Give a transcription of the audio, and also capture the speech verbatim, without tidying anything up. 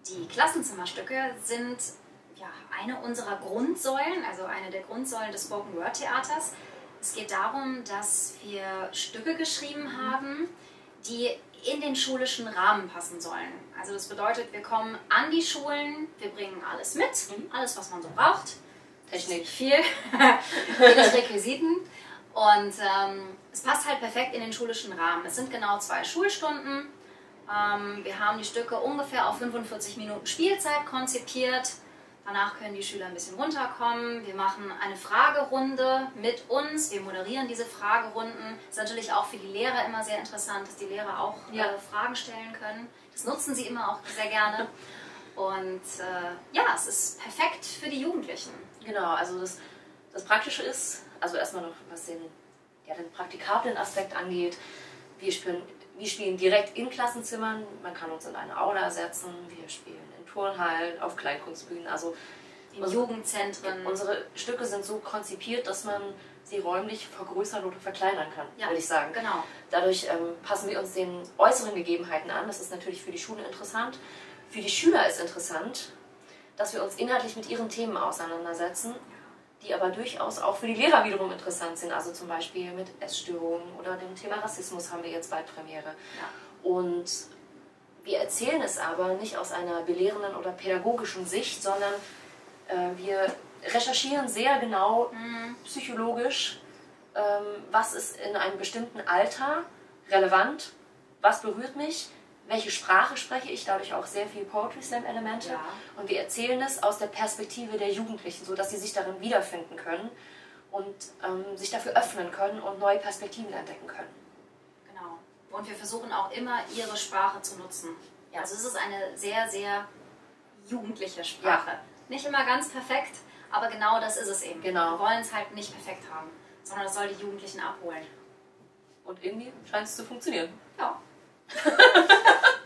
Die Klassenzimmerstücke sind ja, eine unserer Grundsäulen, also eine der Grundsäulen des Spoken Word Theaters. Es geht darum, dass wir Stücke geschrieben haben, die in den schulischen Rahmen passen sollen. Also das bedeutet, wir kommen an die Schulen, wir bringen alles mit, alles, was man so braucht. Technik. Viel, wenig Requisiten. Und ähm, es passt halt perfekt in den schulischen Rahmen. Es sind genau zwei Schulstunden. Ähm, wir haben die Stücke ungefähr auf fünfundvierzig Minuten Spielzeit konzipiert. Danach können die Schüler ein bisschen runterkommen. Wir machen eine Fragerunde mit uns. Wir moderieren diese Fragerunden. Das ist natürlich auch für die Lehrer immer sehr interessant, dass die Lehrer auch ja. äh, Fragen stellen können. Das nutzen sie immer auch sehr gerne. Und äh, ja, es ist perfekt für die Jugendlichen. Genau, also das, das Praktische ist, also erstmal noch, was den, ja, den praktikablen Aspekt angeht. Wir spielen, wir spielen direkt in Klassenzimmern. Man kann uns in eine Aula setzen. Wir spielen Turnhallen, auf Kleinkunstbühnen, also in unsere, Jugendzentren. Unsere Stücke sind so konzipiert, dass man sie räumlich vergrößern oder verkleinern kann, ja, würde ich sagen. Genau. Dadurch ähm, passen wir uns den äußeren Gegebenheiten an. Das ist natürlich für die Schule interessant. Für die Schüler ist interessant, dass wir uns inhaltlich mit ihren Themen auseinandersetzen, die aber durchaus auch für die Lehrer wiederum interessant sind. Also zum Beispiel mit Essstörungen oder dem Thema Rassismus haben wir jetzt bald Premiere. Ja. Und wir erzählen es aber nicht aus einer belehrenden oder pädagogischen Sicht, sondern äh, wir recherchieren sehr genau mhm. psychologisch, ähm, was ist in einem bestimmten Alter relevant, was berührt mich, welche Sprache spreche ich, dadurch auch sehr viel Poetry Slam Elemente. Ja. Und wir erzählen es aus der Perspektive der Jugendlichen, sodass sie sich darin wiederfinden können und ähm, sich dafür öffnen können und neue Perspektiven entdecken können. Und wir versuchen auch immer, ihre Sprache zu nutzen. Ja. Also es ist eine sehr, sehr jugendliche Sprache. Ja. Nicht immer ganz perfekt, aber genau das ist es eben. Genau. Wir wollen es halt nicht perfekt haben, sondern das soll die Jugendlichen abholen. Und irgendwie scheint es zu funktionieren. Ja.